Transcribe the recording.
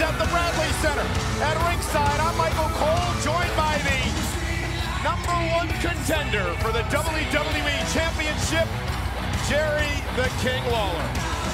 at the Bradley Center. At ringside, I'm Michael Cole, joined by the #1 contender for the WWE Championship, Jerry the King Lawler.